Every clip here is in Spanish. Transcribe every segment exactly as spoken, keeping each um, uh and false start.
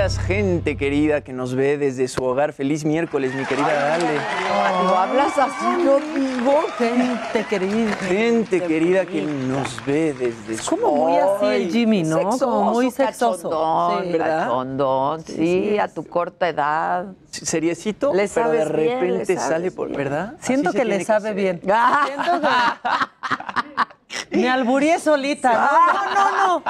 días, gente querida que nos ve desde su hogar. Feliz miércoles, mi querida Ale. Cuando hablas así, yo digo, gente querida. Gente querida que nos ve desde Es su como muy así el Jimmy, ¿no? Sexoso, Como muy sexoso. cachondón, Sí. ¿verdad? cachondón, sí, Sí, a sí. tu corta edad. seriecito, Le pero de sabes bien, le repente sabes sale por, bien. ¿verdad? Siento Así se que le tiene sabe hacer. bien. Siento que... Me albureé solita. No, no, no.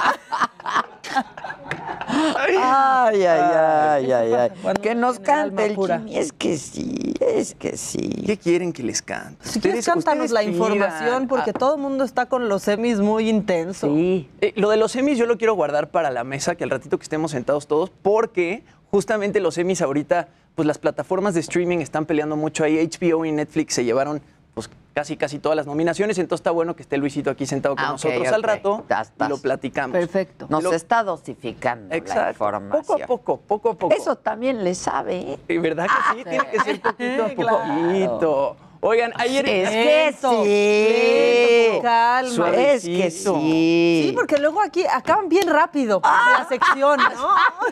Ay, ay, ay, ay, ay. Cuando Que uno nos tiene el cante alma el pura. Jimmy, es que sí, es que sí. ¿Qué quieren que les cante? Si quieres, cántanos la información, porque todo el mundo está con los semis muy intenso. Sí. Eh, lo de los semis yo lo quiero guardar para la mesa, que al ratito que estemos sentados todos, porque justamente los semis ahorita, pues las plataformas de streaming están peleando mucho ahí. H B O y Netflix se llevaron pues casi casi todas las nominaciones, entonces está bueno que esté Luisito aquí sentado con Ah, ok, nosotros ok. al rato Ya estás. y lo platicamos. Perfecto. Nos Lo- está dosificando la Exacto. información. Poco a poco, poco a poco. Eso también le sabe, ¿eh? Eh, ¿Verdad que sí? Tiene que ser poquito a Claro. poquito. Oigan, ayer... Es que Lento, sí. lento, con calma. Suave. Es que Suavecito. sí. Sí, porque luego aquí acaban bien rápido la sección, ¿no?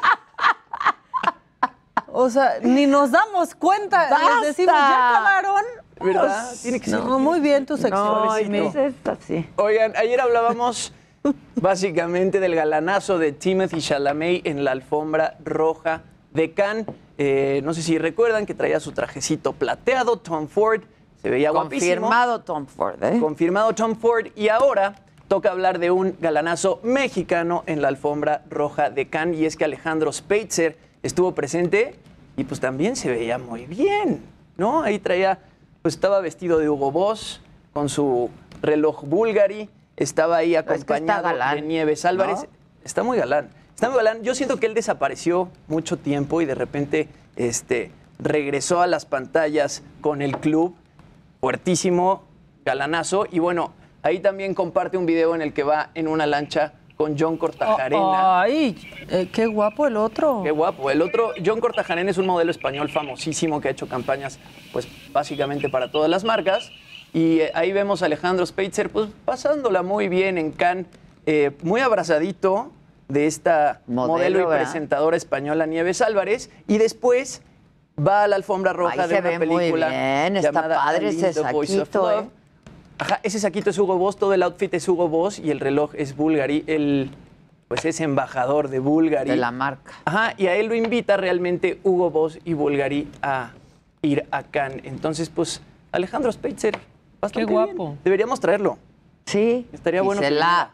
O sea, ni nos damos cuenta. ¡Basta! Les decimos, ¿ya acabaron? ¿Verdad? Tiene que ser... No, muy bien tu sección. No, Suavecito. es esta, sí. Oigan, ayer hablábamos básicamente del galanazo de Timothée Chalamet en la alfombra roja de Cannes. Eh, no sé si recuerdan que traía su trajecito plateado, Tom Ford, se veía guapísimo. Confirmado Tom Ford, ¿eh? Confirmado Tom Ford. Y ahora toca hablar de un galanazo mexicano en la alfombra roja de Cannes. Y es que Alejandro Spitzer estuvo presente y pues también se veía muy bien, ¿no? Ahí traía, pues estaba vestido de Hugo Boss con su reloj Bulgari. Estaba ahí Es que está acompañado galán, de Nieves Álvarez. ¿no? Está muy galán. Está muy galán. Yo siento que él desapareció mucho tiempo y de repente este, regresó a las pantallas con el club. Fuertísimo, galanazo. Y bueno, ahí también comparte un video en el que va en una lancha con John Cortajarena. Ay, eh, qué guapo el otro. Qué guapo. El otro, John Cortajarena, es un modelo español famosísimo que ha hecho campañas, pues, básicamente para todas las marcas. Y eh, ahí vemos a Alejandro Spitzer, pues, pasándola muy bien en Cannes, eh, muy abrazadito de esta modelo, Modelo, y ¿verdad? presentadora española Nieves Álvarez. Y después va a la alfombra roja Ahí de se una ve muy película bien, está llamada padre ese The Voice of saquito, Love. ¿eh? Ajá, ese saquito es Hugo Boss, todo el outfit es Hugo Boss y el reloj es Bulgari. Él, pues, es embajador de Bulgari. De la marca. Ajá, y a él lo invita realmente Hugo Boss y Bulgari a ir a Cannes. Entonces, pues, Alejandro Spitzer, bastante Qué guapo. bien. Deberíamos traerlo. Sí. Estaría bueno que Gisela.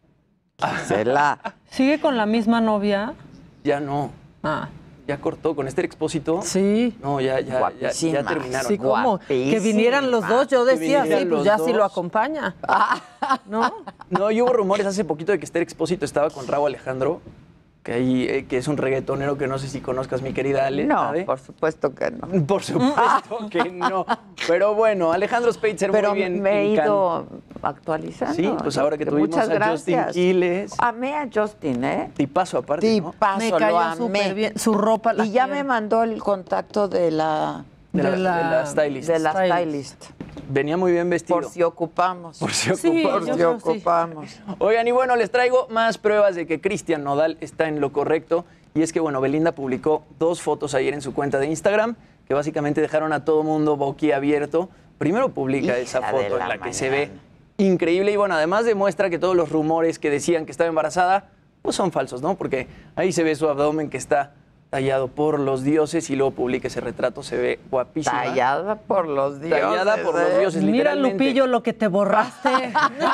Gisela. ¿Sigue con la misma novia? Ya no, Ah, ya cortó con Esther Expósito. sí. No, ya, ya, ya, Guapísima. ya terminaron. Sí, ¿cómo? Que Guapísima. vinieran los dos, yo decía, vinieran sí, pues los ya sí lo dos. acompaña. ¿No? No, y hubo rumores hace poquito de que Esther Expósito estaba con Raúl Alejandro, que, ahí, eh, que es un reggaetonero que no sé si conozcas, mi querida Ale. No, ¿sabe? por supuesto que no. Por supuesto que no. Pero bueno, Alejandro Spitzer Pero muy bien. me he en Cannes. ido actualizando. Sí, pues ahora que tuvimos Muchas a Justin gracias. Quiles. Amé a Justin, ¿eh? Tipazo aparte, ¿no? Tipazo, Me lo cayó amé. súper bien. Su ropa la Y ya quiero. me mandó el contacto de la, De la, de la- de la stylist. de la Stylist. stylist. Venía muy bien vestido. Por si ocupamos. Por si Sí, ocupamos. Por yo si creo que sí. ocupamos. Oigan, y bueno, les traigo más pruebas de que Cristian Nodal está en lo correcto. Y es que, bueno, Belinda publicó dos fotos ayer en su cuenta de Instagram que básicamente dejaron a todo mundo boquiabierto. Primero publica Hija esa de foto la en la que se mañana. ve increíble. Y bueno, además demuestra que todos los rumores que decían que estaba embarazada, pues son falsos, ¿no? Porque ahí se ve su abdomen que está tallado por los dioses y luego publica ese retrato, se ve guapísima. Tallada por los dioses. Tallada por los ¿eh? dioses. Mira, literalmente. Lupillo, lo que te borraste.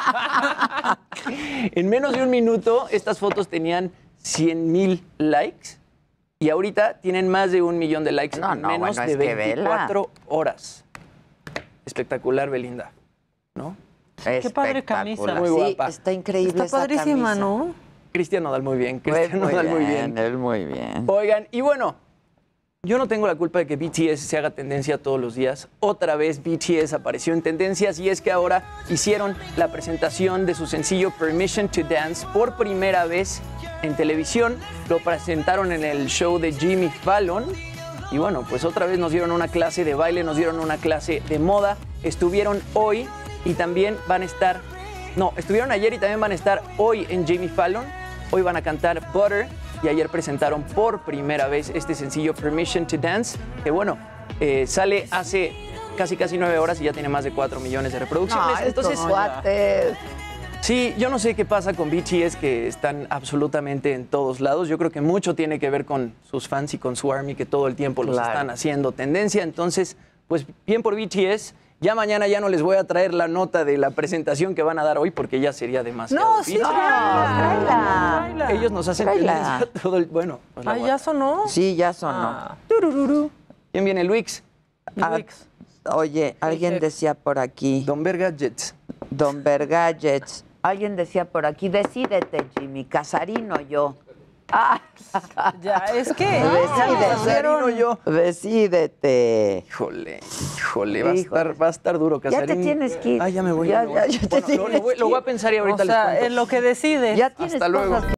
En menos de un minuto, estas fotos tenían cien mil likes y ahorita tienen más de un millón de likes No, en no, menos bueno, de es que vela. veinticuatro horas. Espectacular, Belinda, ¿no? Qué padre camisa. Espectacular. Muy Sí, guapa. está increíble Está esa padrísima, camisa. ¿no? Cristian Nodal muy bien, Pues Cristian Nodal muy bien. Él muy bien. Oigan, y bueno, yo no tengo la culpa de que B T S se haga tendencia todos los días. Otra vez B T S apareció en tendencias y es que ahora hicieron la presentación de su sencillo Permission to Dance por primera vez en televisión. Lo presentaron en el show de Jimmy Fallon. Y bueno, pues otra vez nos dieron una clase de baile, nos dieron una clase de moda. Estuvieron hoy y también van a estar... No, estuvieron ayer y también van a estar hoy en Jimmy Fallon. Hoy van a cantar Butter y ayer presentaron por primera vez este sencillo Permission to Dance, que bueno, eh, sale hace casi casi nueve horas y ya tiene más de cuatro millones de reproducciones. No, Entonces, estos cuates. sí, yo no sé qué pasa con B T S, que están absolutamente en todos lados. Yo creo que mucho tiene que ver con sus fans y con su ARMY, que todo el tiempo los Claro. están haciendo tendencia. Entonces, pues bien por B T S. Ya mañana ya no les voy a traer la nota de la presentación que van a dar hoy porque ya sería demasiado. No, sí, B T S. tráela, tráela. Ellos nos hacen Tráela. tendencia todo el... Bueno, pues la Ay, voy a- ¿ya sonó? Sí, ya sonó. Ah, Turururu. ¿Quién viene, Luis? Ah, Luis. oye, alguien decía por aquí, Don Verga Jets. Don Vergallets, alguien decía por aquí, decídete, Jimmy, Casarino yo. Ah, Ya, es que Decídete. Casarino yo. Decídete. Híjole, híjole, va a, Híjole. estar, va a estar duro, Ya Casarín. te tienes que ir. Ah, ya me voy. Ya, me voy. ya, ya te Bueno, lo- lo, tienes voy, lo voy a que ir. pensar y ahorita o sea, les cuento. en lo que decides. Ya tienes Hasta luego. cosas que